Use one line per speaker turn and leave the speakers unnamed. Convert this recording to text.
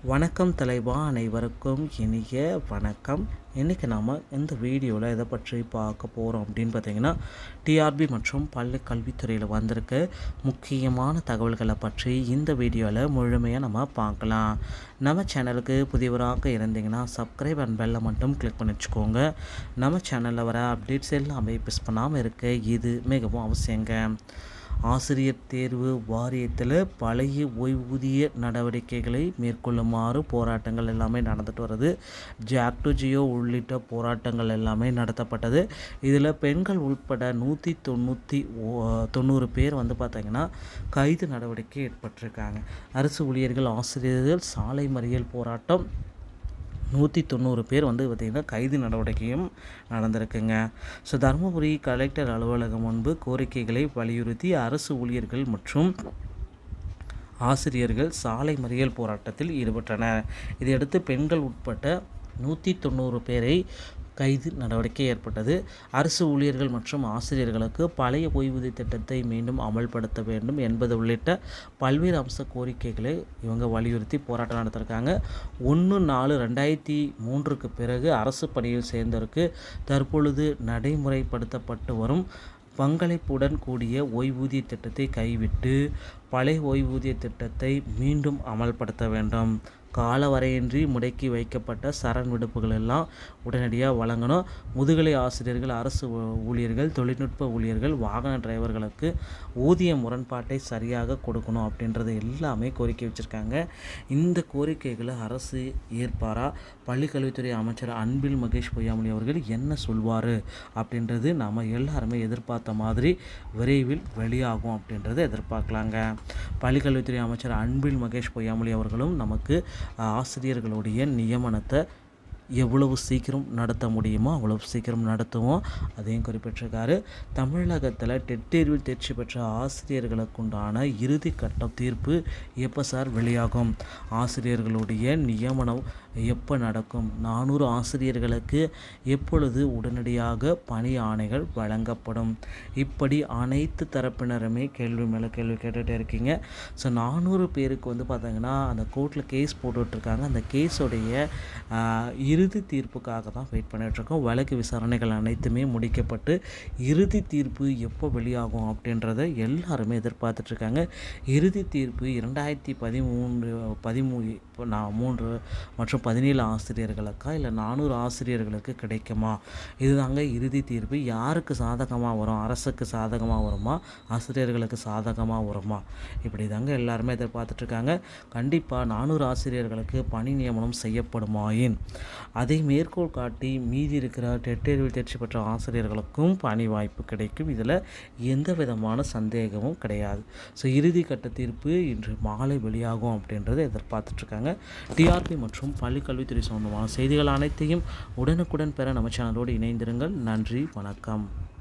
வணக்கம் தலைவா, அனைவருக்கும் இனிய வணக்கம். இன்றைக்கி நாம் இந்த வீடியோவில் எதை பற்றி பார்க்க போகிறோம் அப்படின்னு பார்த்தீங்கன்னா, டிஆர்பி மற்றும் பள்ளி கல்வித்துறையில் வந்திருக்க முக்கியமான தகவல்களை பற்றி இந்த வீடியோவில் முழுமையாக நம்ம பார்க்கலாம். நம்ம சேனலுக்கு புதியவராக இருந்தீங்கன்னா சப்ஸ்கிரைப் அண்ட் பெல்லை மட்டும் கிளிக் பண்ணி வச்சுக்கோங்க. நம்ம சேனலில் வர அப்டேட்ஸ் எல்லாமே மிஸ் பண்ணாமல் இருக்க இது மிகவும் அவசியங்க. ஆசிரியர் தேர்வு வாரியத்தில் பழைய ஓய்வூதிய நடவடிக்கைகளை மேற்கொள்ளுமாறு போராட்டங்கள் எல்லாமே நடந்துட்டு வருது. ஜாக் டு ஜியோ உள்ளிட்ட போராட்டங்கள் எல்லாமே நடத்தப்பட்டது. இதில் பெண்கள் உட்பட 190 பேர் பார்த்திங்கன்னா கைது நடவடிக்கை ஏற்பட்டிருக்காங்க. அரசு ஊழியர்கள், ஆசிரியர்கள் சாலை மறியல் போராட்டம் 190 பேர் பார்த்திங்கன்னா கைது நடவடிக்கையும் நடந்திருக்குங்க. ஸோ தருமபுரி கலெக்டர் அலுவலகம் முன்பு கோரிக்கைகளை வலியுறுத்தி அரசு ஊழியர்கள் மற்றும் ஆசிரியர்கள் சாலை மறியல் போராட்டத்தில் ஈடுபட்டனர். இதையடுத்து பெண்கள் உட்பட்ட 190 பேரை கைது நடவடிக்கை ஏற்பட்டது. அரசு ஊழியர்கள் மற்றும் ஆசிரியர்களுக்கு பழைய ஓய்வூதிய திட்டத்தை மீண்டும் அமல்படுத்த வேண்டும் என்பது உள்ளிட்ட பல்வேறு அம்ச கோரிக்கைகளை இவங்க வலியுறுத்தி போராட்டம் நடத்திருக்காங்க. 1/4/2003 பிறகு அரசு பணியில் சேர்ந்தோருக்கு தற்பொழுது நடைமுறைப்படுத்தப்பட்டு வரும் பங்களிப்புடன் கூடிய ஓய்வூதிய திட்டத்தை கைவிட்டு பழைய ஓய்வூதிய திட்டத்தை மீண்டும் அமல்படுத்த வேண்டும். காலவரையின்றி முடக்கி வைக்கப்பட்ட சரண் விடுப்புகள் எல்லாம் உடனடியாக வழங்கணும். முதுகலை ஆசிரியர்கள், அரசு ஊழியர்கள், தொழில்நுட்ப ஊழியர்கள், வாகன டிரைவர்களுக்கு ஊதிய முரண்பாட்டை சரியாக கொடுக்கணும் அப்படின்றது எல்லாமே கோரிக்கை வச்சுருக்காங்க. இந்த கோரிக்கைகளை அரசு ஏற்பாரா? பள்ளிக்கல்வித்துறை அமைச்சர் அன்பில் மகேஷ் பொய்யாமொழி அவர்கள் என்ன சொல்வார் அப்படின்றது நாம் எல்லாருமே எதிர்பார்த்த மாதிரி விரைவில் வெளியாகும் அப்படின்றத எதிர்பார்க்கலாங்க. பள்ளிக்கல்வித்துறை அமைச்சர் அன்பில் மகேஷ் பொய்யாமொழி அவர்களும் நமக்கு ஆசிரியர்களுடைய நியமனத்தை எவ்வளவு சீக்கிரம் நடத்த முடியுமோ அவ்வளவு சீக்கிரம் நடத்துவோம் அதையும் குறிப்பிட்டிருக்காரு. தமிழகத்தில் டெட் தேர்வில் தேர்ச்சி பெற்ற ஆசிரியர்களுக்குண்டான இறுதி கட்ட தீர்ப்பு எப்போ சார் வெளியாகும்? ஆசிரியர்களுடைய நியமனம் எப்போ நடக்கும்? 400 ஆசிரியர்களுக்கு எப்பொழுது உடனடியாக பணி ஆணைகள் வழங்கப்படும்? இப்படி அனைத்து தரப்பினருமே கேள்வி மேலே கேள்வி கேட்டுகிட்டே இருக்கீங்க. ஸோ 400 பேருக்கு பார்த்திங்கன்னா அந்த கோர்ட்டில் கேஸ் போட்டுட்ருக்காங்க. அந்த கேஸோடைய இறுதி தீர்ப்புக்காக தான் வெயிட் பண்ணிகிட்ருக்கோம். வழக்கு விசாரணைகள் அனைத்துமே முடிக்கப்பட்டு இறுதி தீர்ப்பு எப்போ வெளியாகும் அப்படின்றத எல்லாருமே எதிர்பார்த்துட்ருக்காங்க. இறுதி தீர்ப்பு 2013 மற்றும் 17 ஆசிரியர்களுக்கா இல்லை 400 ஆசிரியர்களுக்கு கிடைக்குமா? இதுதாங்க இறுதி தீர்ப்பு. யாருக்கு சாதகமாக வரும்? அரசுக்கு சாதகமாக வருமா? ஆசிரியர்களுக்கு சாதகமாக வருமா? இப்படி தாங்க எல்லாருமே எதிர்பார்த்துட்ருக்காங்க. கண்டிப்பாக 400 ஆசிரியர்களுக்கு பணி நியமனம் செய்யப்படுமாயின் அதை மேற்கோள் காட்டி மீதி இருக்கிற டெட் தேர்வில் தேர்ச்சி பெற்ற ஆசிரியர்களுக்கும் பணி வாய்ப்பு கிடைக்கும். இதில் எந்த விதமான சந்தேகமும் கிடையாது. ஸோ இறுதி கட்ட தீர்ப்பு இன்று மாலை வெளியாகும் அப்படின்றத எதிர்பார்த்துட்ருக்காங்க. டிஆர்பி மற்றும் பள்ளிக்கல்வித்துறை சம்பந்தமான செய்திகள் அனைத்தையும் உடனுக்குடன் பெற நம்ம சேனலோடு இணைந்திருங்கள். நன்றி, வணக்கம்.